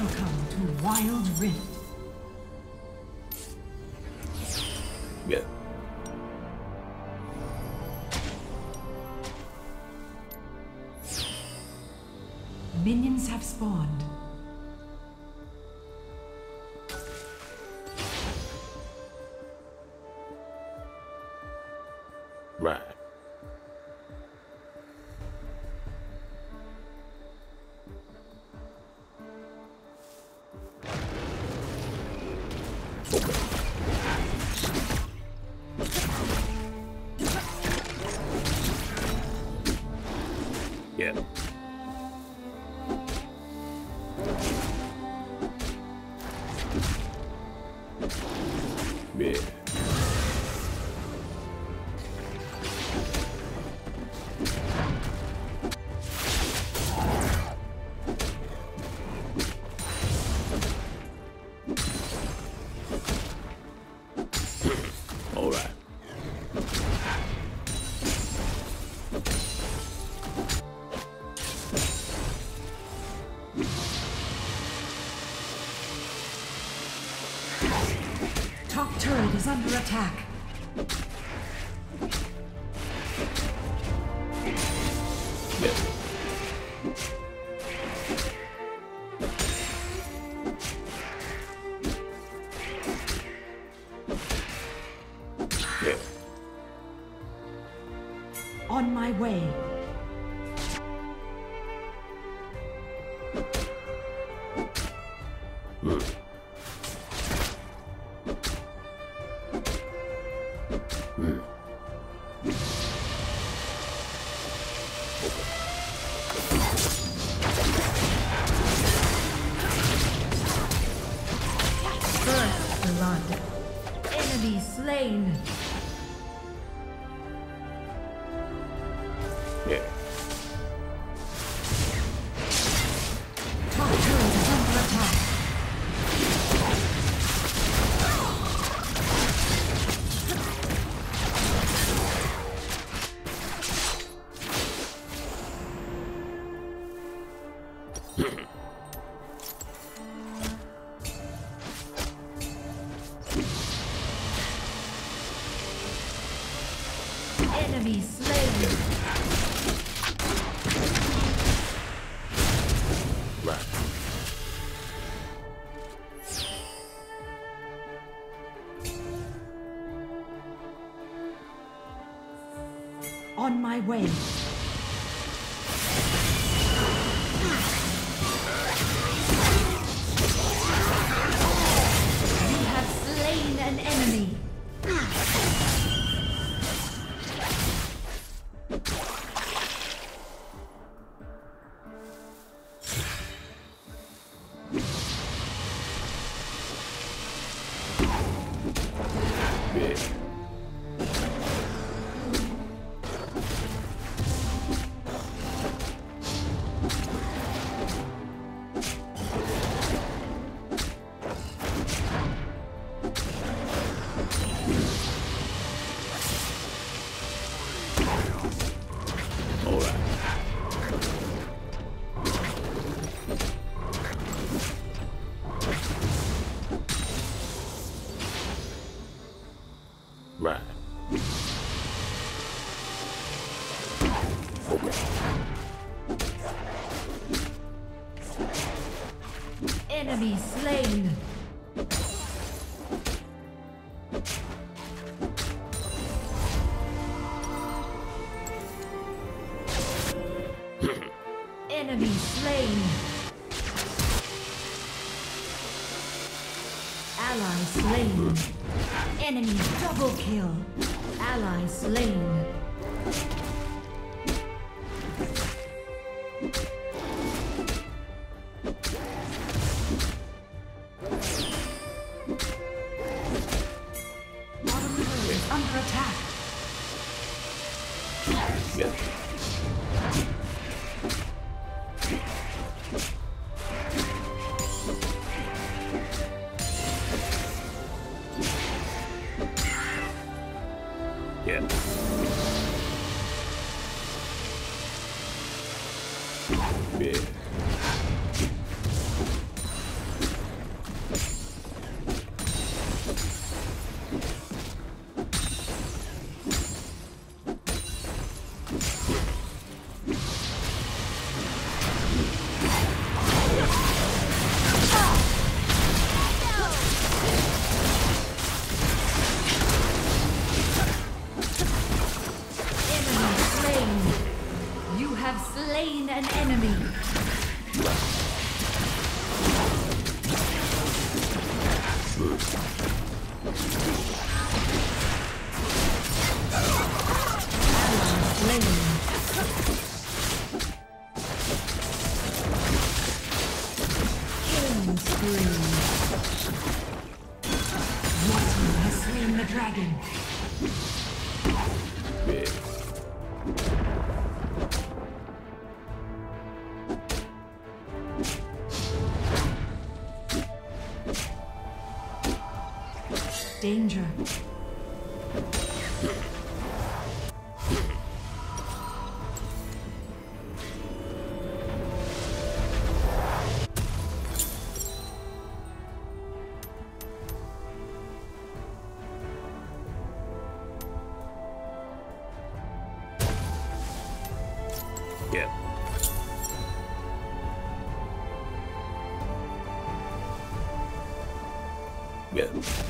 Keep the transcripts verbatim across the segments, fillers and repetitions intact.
Welcome to Wild Rift. Yeah. Minions have spawned. Right. Yeah. Yeah. All right. Top turret is under attack. Yeah. Yeah. On my way. Mm. Mm. First blood. Enemy slain. Yeah. Top turret is under attack. Enemy slain. Right. On my way. You have slain an enemy. Yeah. All right. Right. Okay. Enemy slain. Enemy slain. Ally slain. Enemy double kill. Ally slain. Bottom turret is under attack. Yeah. Yeah. Yeah. slain an enemy. Killing spree. Your team has slain the dragon. Yeah. Danger. Yeah. Yeah.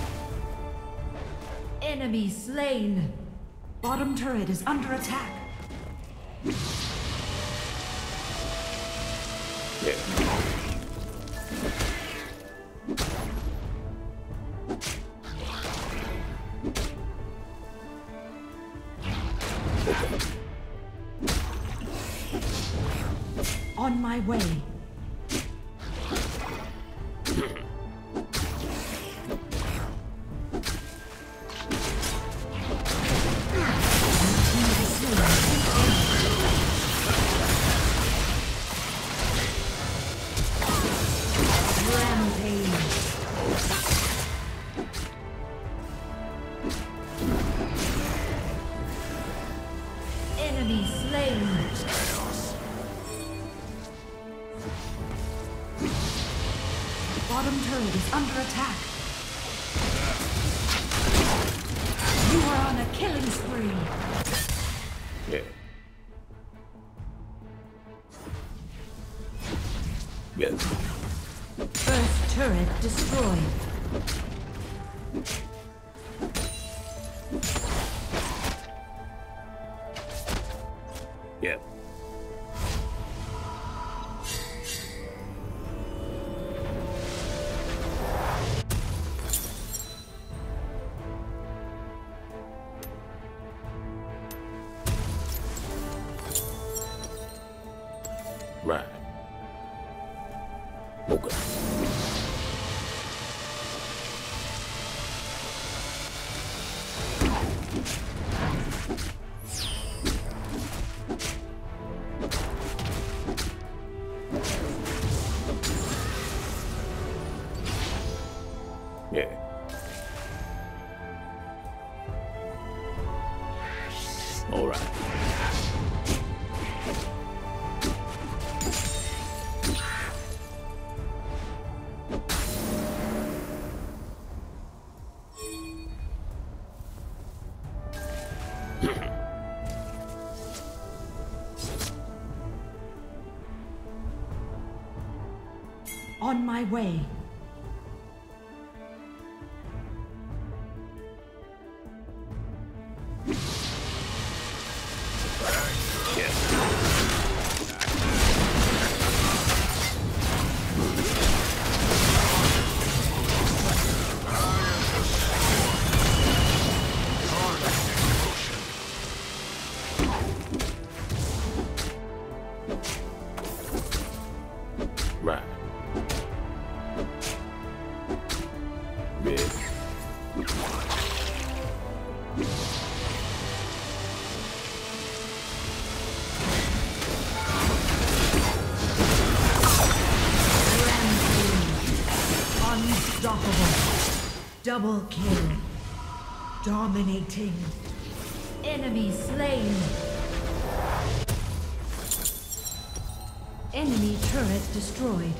Enemy slain. Bottom turret is under attack. Yeah. Okay. On my way. Enemy slain. Bottom turret is under attack. You are on a killing spree. Yeah. Yeah. First turret destroyed. Yeah. Right. Okay. Yeah. All right. On my way. Right. Yeah. Unstoppable. Double kill. Dominating. Enemy slain. Enemy turret destroyed.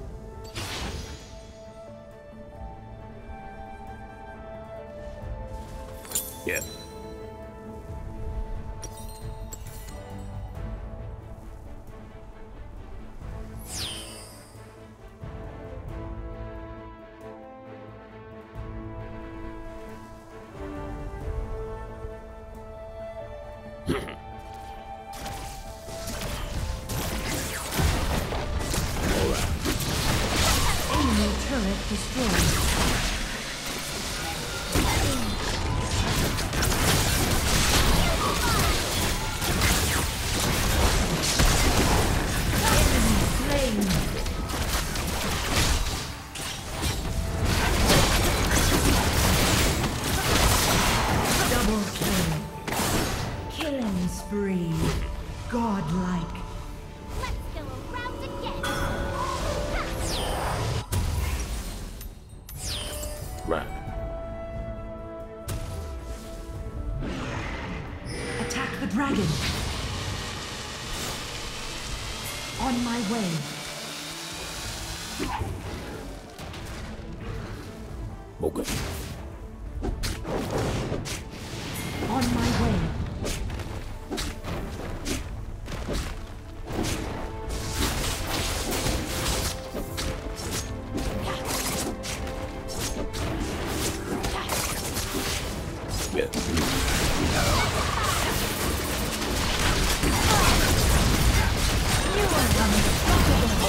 Yeah. Killing spree. Godlike. Let's go around again. Right. Attack the dragon. On my way. Okay. On my way. Yeah. You are unstoppable.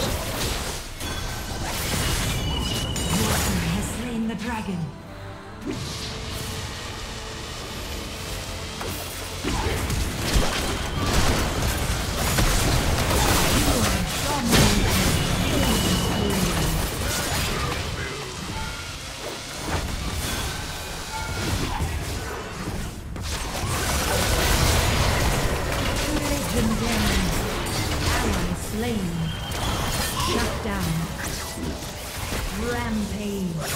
Water has slain the dragon. Legendary. Ally slain. Shut down. Rampage.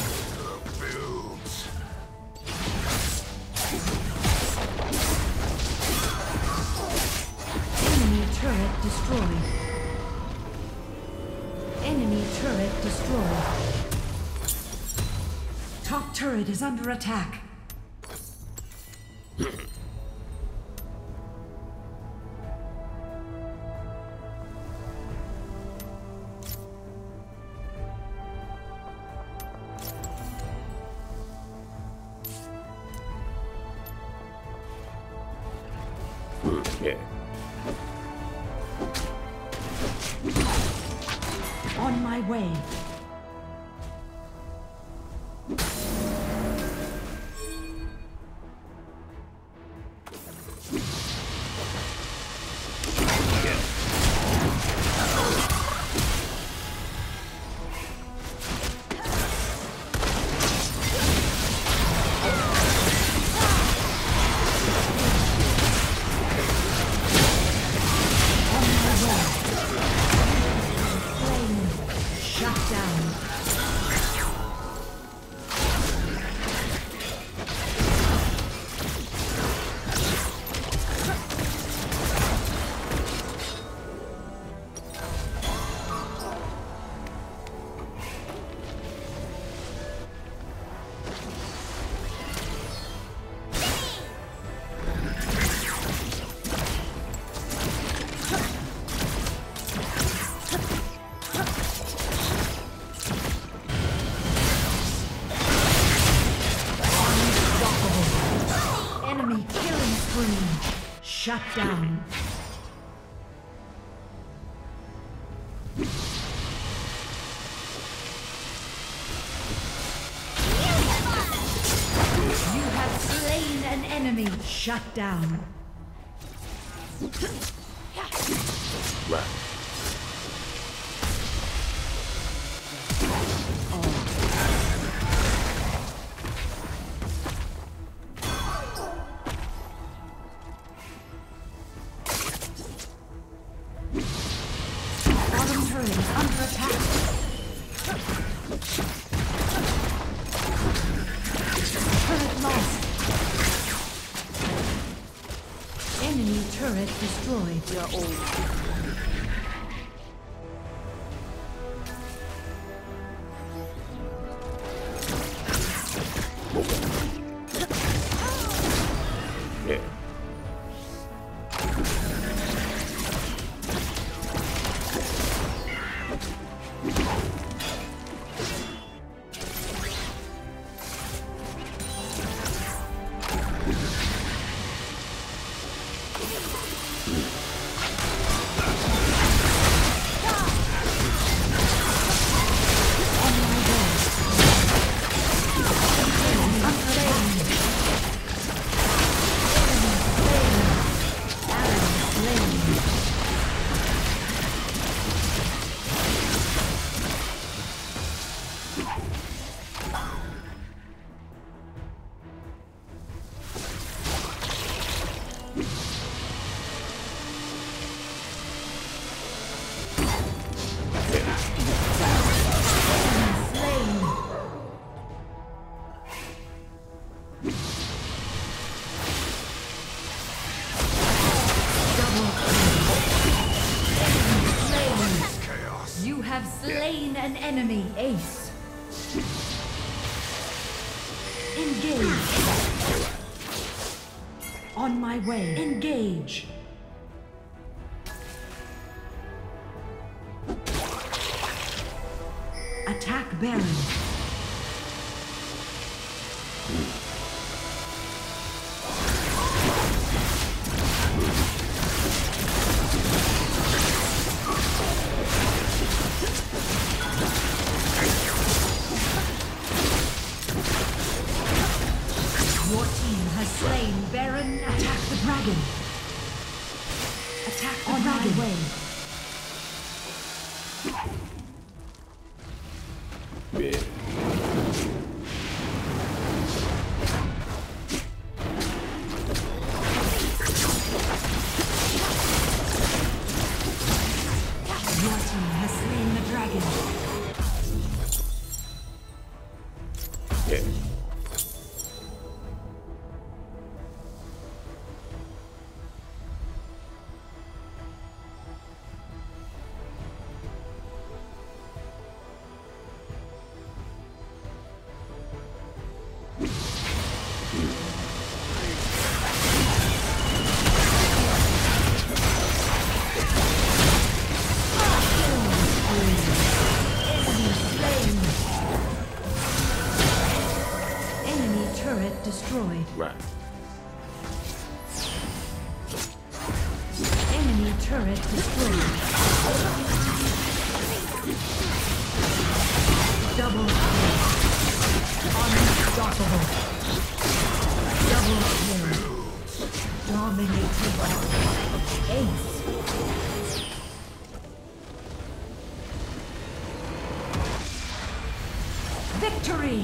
Enemy turret destroyed. Enemy turret destroyed. Top turret is under attack. Yeah. On my way. Shut down. Enemy killing spree. Shut down. You have slain an enemy. Shut down. Right. Bottom turret is under attack. Turret lost. Enemy turret destroyed. You're old. Yeah. have slain an enemy, Ace. Engage. On my way. Engage. Attack Baron. Your team has slain Baron. Attack the dragon. Attack the On dragon. My way. Yeah. Your team has slain the dragon. Yeah. Destroyed. Right. Enemy turret destroyed. Double kill. Unstoppable. Double kill. Dominating. Ace. Victory!